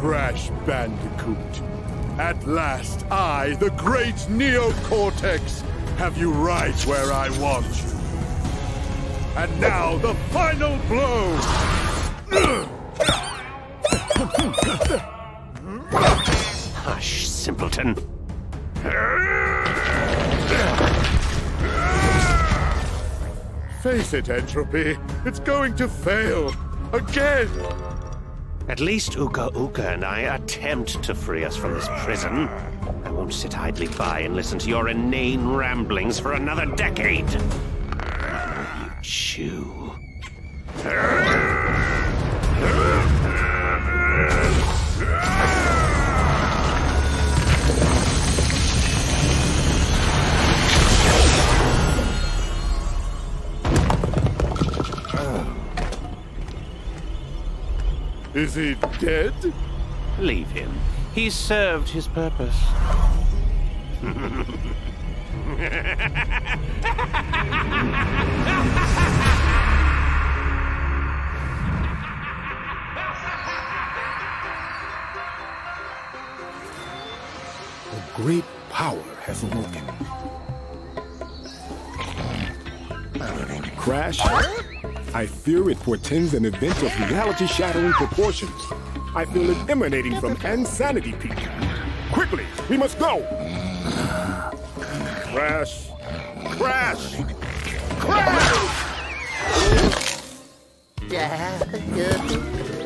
Crash Bandicoot. At last, I, the great Neocortex, have you right where I want you. And now, the final blow! Hush, simpleton. Face it, Entropy. It's going to fail. Again! At least Uka Uka and I attempt to free us from this prison. I won't sit idly by and listen to your inane ramblings for another decade. You chew. Is he dead? Leave him. He's served his purpose. A great power has awoken. Crash, I fear it portends an event of reality-shattering proportions. I feel it emanating from Insanity Peak. Quickly, we must go! Crash! Crash! Crash!